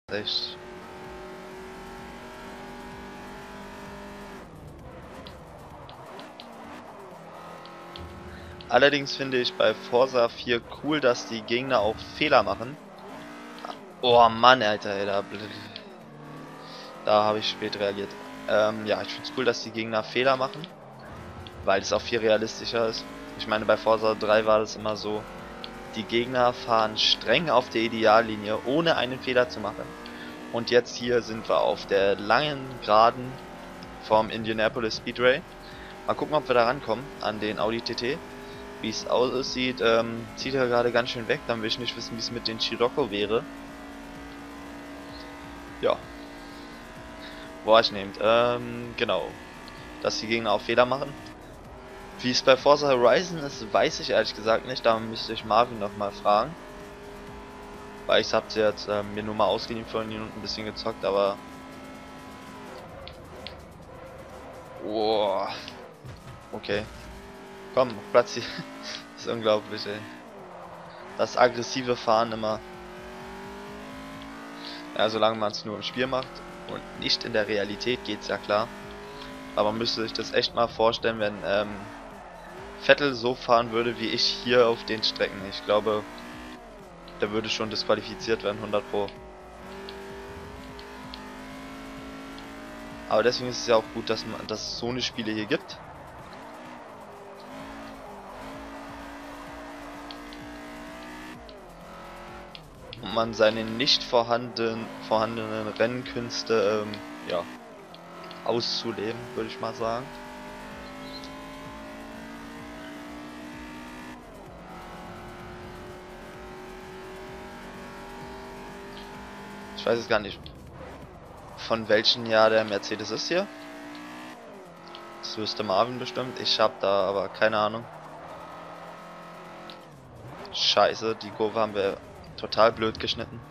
Echt. Allerdings finde ich bei Forza 4 cool, dass die Gegner auch Fehler machen. Oh Mann, Alter, ey, da habe ich spät reagiert. Ja, ich finde es cool, dass die Gegner Fehler machen, weil es auch viel realistischer ist. Ich meine, bei Forza 3 war das immer so, die Gegner fahren streng auf der Ideallinie, ohne einen Fehler zu machen. Und jetzt hier sind wir auf der langen Geraden vom Indianapolis Speedway. Mal gucken, ob wir da rankommen an den Audi TT. Wie es aussieht, zieht er gerade ganz schön weg. Dann will ich nicht wissen, wie es mit den Scirocco wäre. Ja, wahrscheinlich. Genau. Dass die Gegner auch Fehler machen. Wie es bei Forza Horizon ist, weiß ich ehrlich gesagt nicht. Da müsste ich Marvin nochmal fragen. Weil ich hab's jetzt mir nur mal ausgeliehen für ihn und ein bisschen gezockt, aber... Oh, okay. Komm, Platz hier. Das ist unglaublich, ey. Das aggressive Fahren immer. Ja, solange man es nur im Spiel macht und nicht in der Realität, geht's ja klar. Aber man müsste sich das echt mal vorstellen, wenn Vettel so fahren würde wie ich hier auf den Strecken. Ich glaube, der würde schon disqualifiziert werden, 100 Pro. Aber deswegen ist es ja auch gut, dass es so eine Spiele hier gibt. Und man seine nicht vorhandenen Rennkünste ja, auszuleben, würde ich mal sagen. Ich weiß jetzt gar nicht, von welchem Jahr der Mercedes ist hier. Das wüsste Marvin bestimmt. Ich habe da aber keine Ahnung. Scheiße, die Kurve haben wir total blöd geschnitten.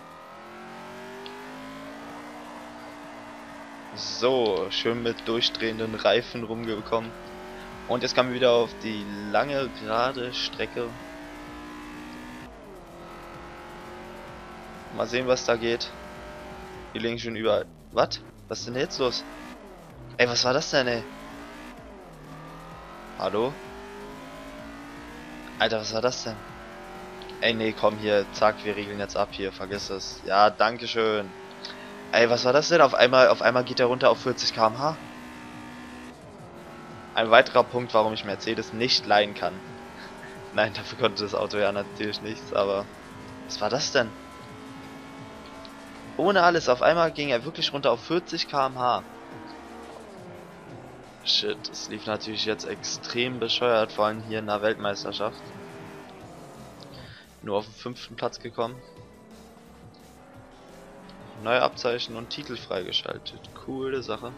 So, schön mit durchdrehenden Reifen rumgekommen. Und jetzt kommen wir wieder auf die lange, gerade Strecke. Mal sehen, was da geht. Wir liegen schon überall. Was? Was ist denn jetzt los? Ey, was war das denn, ey? Hallo? Alter, was war das denn? Ey, nee, komm hier. Zack, wir regeln jetzt ab hier. Vergiss es. Ja, dankeschön. Ey, was war das denn? Auf einmal geht er runter auf 40 km/h. Ein weiterer Punkt, warum ich Mercedes nicht leihen kann. Nein, dafür konnte das Auto ja natürlich nichts, aber... Was war das denn? Ohne alles, auf einmal ging er wirklich runter auf 40 km/h. Shit, es lief natürlich jetzt extrem bescheuert, vor allem hier in der Weltmeisterschaft. Nur auf den 5. Platz gekommen. Neue Abzeichen und Titel freigeschaltet. Coole Sache.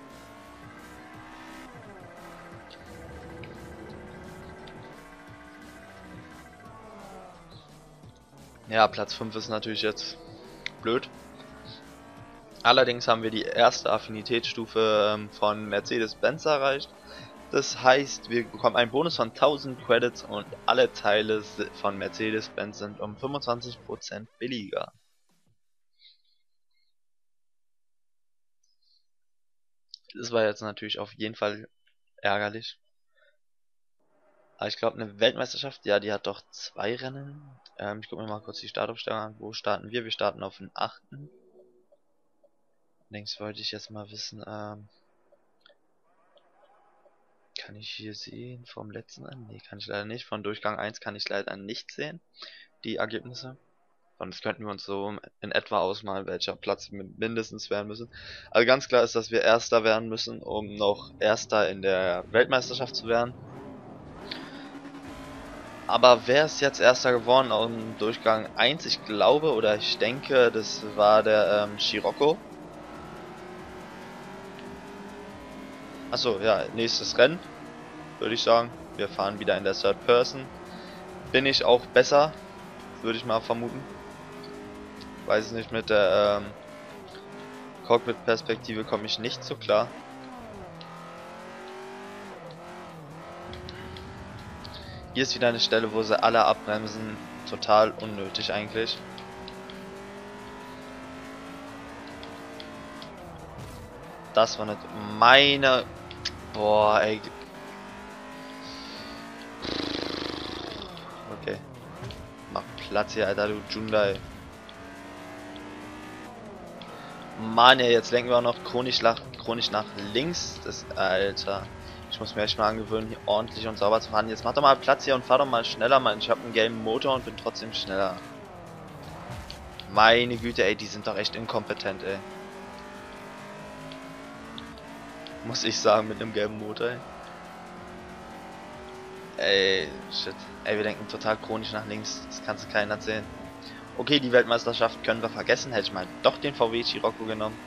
Ja, Platz 5 ist natürlich jetzt blöd. Allerdings haben wir die erste Affinitätsstufe von Mercedes-Benz erreicht. Das heißt, wir bekommen einen Bonus von 1000 Credits und alle Teile von Mercedes-Benz sind um 25% billiger. Das war jetzt natürlich auf jeden Fall ärgerlich. Aber ich glaube, eine Weltmeisterschaft, ja, die hat doch 2 Rennen. Ich gucke mir mal kurz die Startaufstellung an. Wo starten wir? Wir starten auf den 8. Allerdings wollte ich jetzt mal wissen, kann ich hier sehen vom letzten Rennen? Nee, kann ich leider nicht. Von Durchgang 1 kann ich leider nicht sehen, die Ergebnisse. Sonst könnten wir uns so in etwa ausmalen, welcher Platz wir mindestens werden müssen. Also ganz klar ist, dass wir Erster werden müssen, um noch Erster in der Weltmeisterschaft zu werden. Aber wer ist jetzt Erster geworden im Durchgang 1? Ich glaube oder ich denke, das war der Scirocco. Achso, ja, nächstes Rennen, würde ich sagen. Wir fahren wieder in der Third Person. Bin ich auch besser, würde ich mal vermuten. Weiß es nicht, mit der Cockpit-Perspektive komme ich nicht so klar. Hier ist wieder eine Stelle, wo sie alle abbremsen. Total unnötig eigentlich. das war nicht meine... Boah, ey. Okay. Mach Platz hier, Alter, du Hyundai. Mann, ey, jetzt lenken wir auch noch chronisch nach links. Das, Alter. Ich muss mir echt mal angewöhnen, hier ordentlich und sauber zu fahren. Jetzt mach doch mal Platz hier und fahr doch mal schneller, Mann. Ich habe einen gelben Motor und bin trotzdem schneller. Meine Güte, ey, die sind doch echt inkompetent, ey. Muss ich sagen, mit einem gelben Motor, ey. Ey, shit. Ey, wir denken total chronisch nach links. Das kannst du keinen erzählen. Okay, die Weltmeisterschaft können wir vergessen. Hätte ich mal doch den VW Scirocco genommen.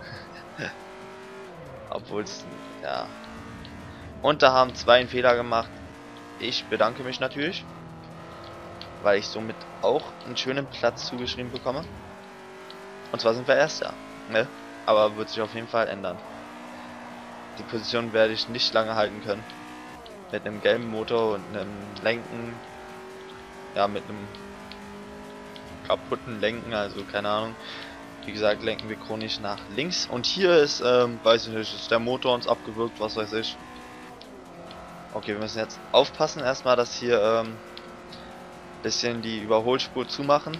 Obwohl es, ja. Und da haben zwei einen Fehler gemacht. Ich bedanke mich natürlich. Weil ich somit auch einen schönen Platz zugeschrieben bekomme. Und zwar sind wir Erster. Ne? Aber wird sich auf jeden Fall ändern. Die Position werde ich nicht lange halten können. Mit einem gelben Motor und einem Lenken. Ja, mit einem kaputten Lenken, also keine Ahnung. Wie gesagt, lenken wir chronisch nach links. Und hier ist, weiß ich nicht, ist der Motor uns abgewürgt, was weiß ich. Okay, wir müssen jetzt aufpassen erstmal, dass hier bisschen die Überholspur zumachen.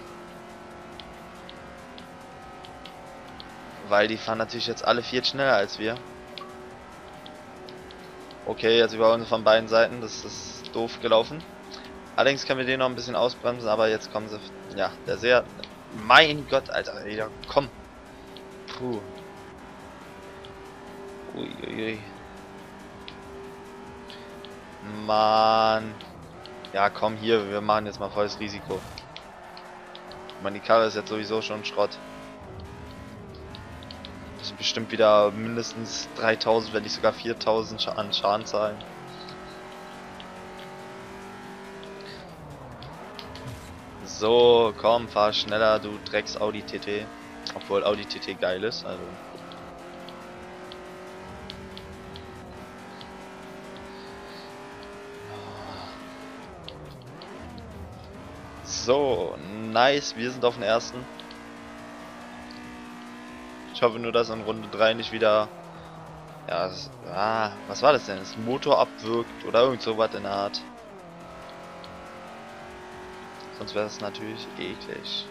Weil die fahren natürlich jetzt alle viel schneller als wir. Okay, jetzt überholen sie von beiden Seiten, das ist doof gelaufen. Allerdings können wir den noch ein bisschen ausbremsen, aber jetzt kommen sie. Ja, der sehr. Mein Gott, Alter, ey, komm. Puh. Uiuiui. Mann. Ja, komm hier, wir machen jetzt mal volles Risiko. Ich meine, die Karre ist jetzt sowieso schon Schrott. Das sind bestimmt wieder mindestens 3000, wenn nicht sogar 4000 an Schaden zahlen. So, komm, fahr schneller, du Drecks Audi TT. Obwohl Audi TT geil ist, also. So, nice, wir sind auf den ersten. Ich hoffe nur, dass in Runde 3 nicht wieder... Ja, was war das denn? Das Motor abwirkt oder irgend sowas in der Art. Sonst wäre es natürlich eklig.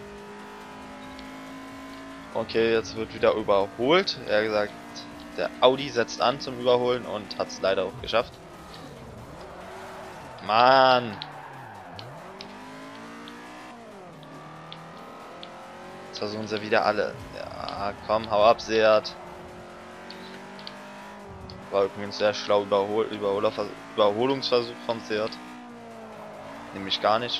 Okay, jetzt wird wieder überholt. Er hat gesagt, der Audi setzt an zum Überholen und hat es leider auch geschafft. Mann! Jetzt versuchen sie wieder alle. Ja, komm, hau ab, Seat. War übrigens sehr schlau Überholungsversuch vom Seat. Nämlich gar nicht.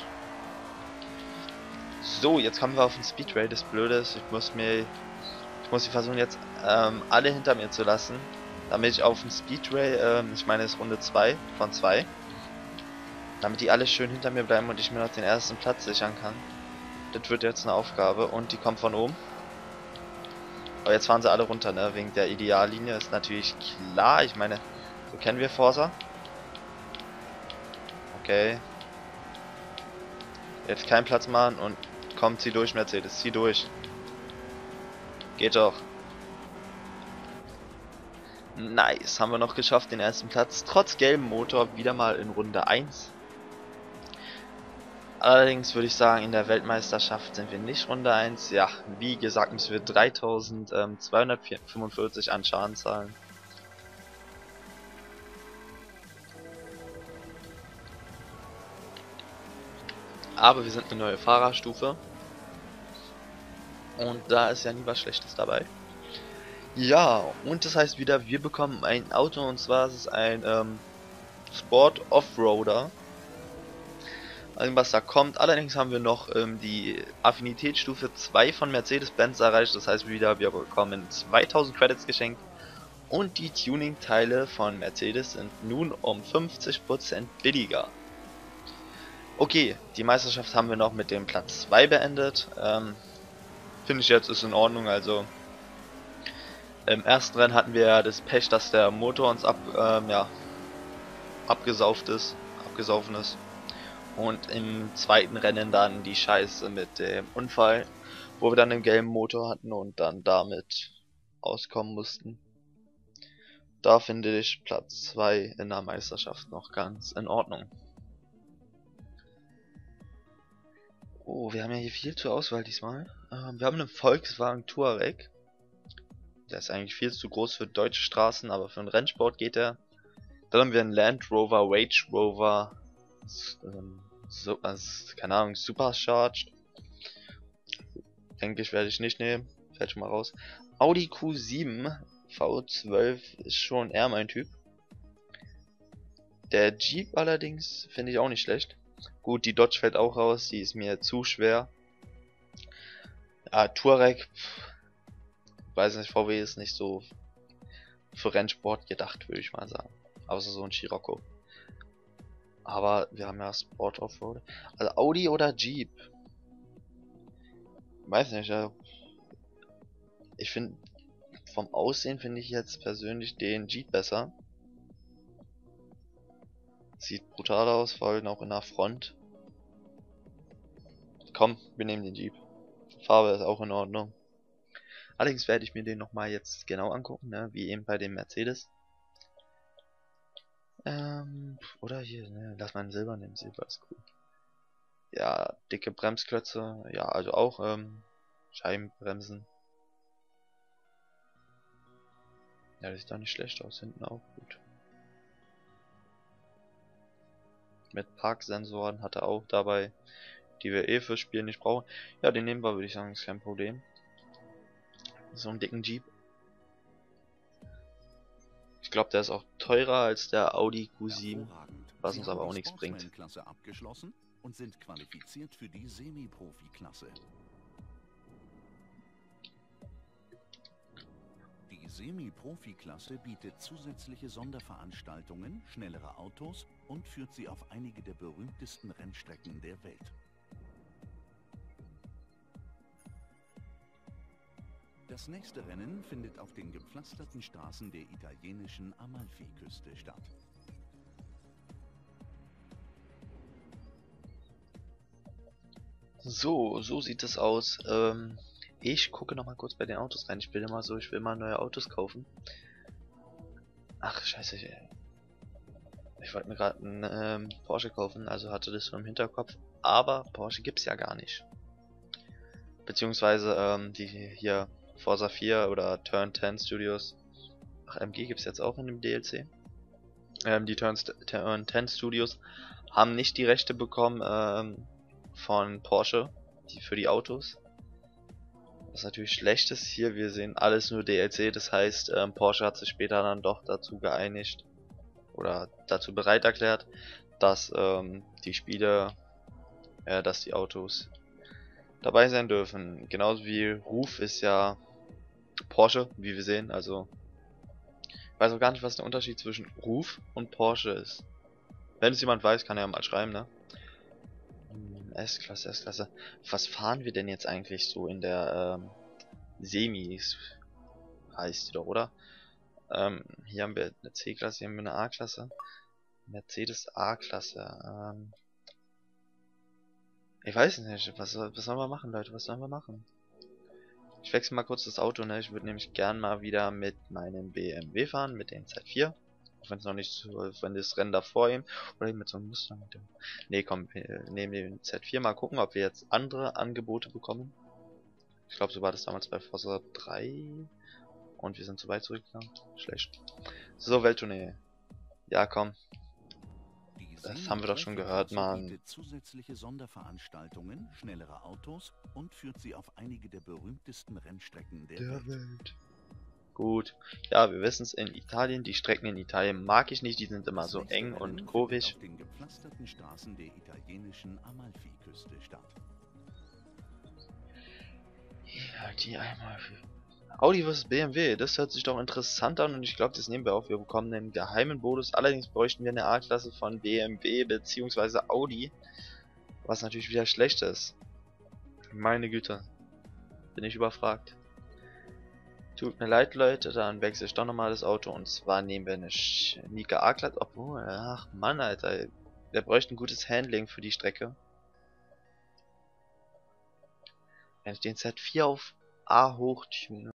So, jetzt kommen wir auf den Speedway. Das Blöde ist, ich muss die versuchen jetzt alle hinter mir zu lassen, damit ich auf dem Speedway, ich meine es ist Runde 2 von 2, damit die alle schön hinter mir bleiben und ich mir noch den ersten Platz sichern kann. Das wird jetzt eine Aufgabe und die kommt von oben. Aber jetzt fahren sie alle runter, ne? Wegen der Ideallinie ist natürlich klar. Ich meine, so kennen wir Forza. Okay. Jetzt keinen Platz machen und komm, zieh durch, Mercedes, zieh durch. Geht doch. Nice, haben wir noch geschafft, den ersten Platz. Trotz gelbem Motor wieder mal in Runde 1. Allerdings würde ich sagen, in der Weltmeisterschaft sind wir nicht Runde 1. Ja, wie gesagt, müssen wir 3245 an Schaden zahlen. Aber wir sind eine neue Fahrerstufe. Und da ist ja nie was Schlechtes dabei. Ja, und das heißt wieder, wir bekommen ein Auto, und zwar ist es ein Sport Offroader. Was da kommt. Allerdings haben wir noch die Affinitätsstufe 2 von Mercedes-Benz erreicht. Das heißt wieder, wir bekommen 2000 Credits geschenkt. Und die Tuning-Teile von Mercedes sind nun um 50% billiger. Okay, die Meisterschaft haben wir noch mit dem Platz 2 beendet. Finde ich jetzt ist in Ordnung. Also im ersten Rennen hatten wir ja das Pech, dass der Motor uns abgesaufen ist. Und im zweiten Rennen dann die Scheiße mit dem Unfall, wo wir dann den gelben Motor hatten und dann damit auskommen mussten. Da finde ich Platz 2 in der Meisterschaft noch ganz in Ordnung. Oh, wir haben ja hier viel zur Auswahl diesmal. Wir haben einen Volkswagen Touareg. Der ist eigentlich viel zu groß für deutsche Straßen, aber für einen Rennsport geht er. Dann haben wir einen Land Rover Range Rover, keine Ahnung, Supercharged. Denke ich, werde ich nicht nehmen. Fällt schon mal raus. Audi Q7 V12 ist schon eher mein Typ. Der Jeep allerdings finde ich auch nicht schlecht. Gut, die Dodge fällt auch raus, die ist mir zu schwer. Ja, Touareg, weiß nicht, VW ist nicht so für Rennsport gedacht, würde ich mal sagen. Außer so ein Scirocco. Aber wir haben ja Sport Offroad. Also Audi oder Jeep? Weiß nicht, ja. Ich finde, vom Aussehen finde ich jetzt persönlich den Jeep besser. Sieht brutal aus, vor allem auch in der Front. Komm, wir nehmen den Jeep. Farbe ist auch in Ordnung. Allerdings werde ich mir den nochmal jetzt genau angucken, ne? Wie eben bei dem Mercedes. Oder hier, ne? Lass mal einen Silber nehmen, Silber ist cool. Ja, dicke Bremsklötze, ja, also auch Scheibenbremsen. Ja, das sieht doch nicht schlecht aus, hinten auch gut. Mit Parksensoren hat er auch dabei, die wir eh fürs Spiel nicht brauchen. Ja, den nehmen wir, würde ich sagen, ist kein Problem. So einen dicken Jeep. Ich glaube, der ist auch teurer als der Audi Q7, was uns aber auch nichts bringt. Klasse abgeschlossen und sind qualifiziert für die Semi-Profi-Klasse. Die Semi-Profi-Klasse bietet zusätzliche Sonderveranstaltungen, schnellere Autos und führt sie auf einige der berühmtesten Rennstrecken der Welt. Das nächste Rennen findet auf den gepflasterten Straßen der italienischen Amalfiküste statt. So sieht es aus. Ich gucke noch mal kurz bei den Autos rein. Ich will mal neue Autos kaufen. Ach, scheiße. Ich wollte mir gerade einen Porsche kaufen, also hatte das schon im Hinterkopf. Aber Porsche gibt's ja gar nicht. Beziehungsweise die hier Forza 4 oder Turn 10 Studios. Ach, MG gibt's jetzt auch in dem DLC. Die Turn 10 Studios haben nicht die Rechte bekommen von Porsche, für die Autos. Was natürlich schlecht ist hier, wir sehen alles nur DLC, das heißt Porsche hat sich später dann doch dazu geeinigt oder dazu bereit erklärt, dass die Spiele, dass die Autos dabei sein dürfen. Genauso wie Ruf ist ja Porsche, wie wir sehen, also ich weiß auch gar nicht, was der Unterschied zwischen Ruf und Porsche ist. Wenn es jemand weiß, kann er ja mal schreiben, ne? S-Klasse, S-Klasse. Was fahren wir denn jetzt eigentlich so in der Semis? Heißt die doch, oder? Hier haben wir eine C-Klasse, hier haben wir eine A-Klasse. Mercedes A-Klasse. Ich weiß nicht, was sollen wir machen, Leute? Was sollen wir machen? Ich wechsle mal kurz das Auto, ne? Ich würde nämlich gern mal wieder mit meinem BMW fahren, mit dem Z4. Wenn es noch nicht so, wenn das Rennen davor ihm oder eben mit so einem Mustang mit dem. Ne, komm, wir nehmen den Z4 mal gucken, ob wir jetzt andere Angebote bekommen. Ich glaube, so war das damals bei Forza 3 und wir sind zu weit zurückgegangen. Schlecht. So, Welttournee. Ja, komm. Das haben wir doch schon gehört, Mann. Bietet zusätzliche Sonderveranstaltungen, schnellere Autos und führt sie auf einige der berühmtesten Rennstrecken der Welt. Gut, ja, wir wissen es, in Italien, die Strecken in Italien mag ich nicht, die sind immer so eng und kurvig. Auf den gepflasterten Straßen der italienischen Amalfiküste statt. Ja, die einmal für Audi vs BMW, das hört sich doch interessant an und ich glaube, das nehmen wir auf. Wir bekommen einen geheimen Bonus, allerdings bräuchten wir eine A-Klasse von BMW bzw. Audi, was natürlich wieder schlecht ist. Meine Güte, bin ich überfragt. Tut mir leid, Leute, dann wechsle ich doch nochmal das Auto und zwar nehmen wir eine Nika A-Klasse. Obwohl, ach Mann, Alter, der bräuchte ein gutes Handling für die Strecke. Wenn ich den Z4 auf A hochtune.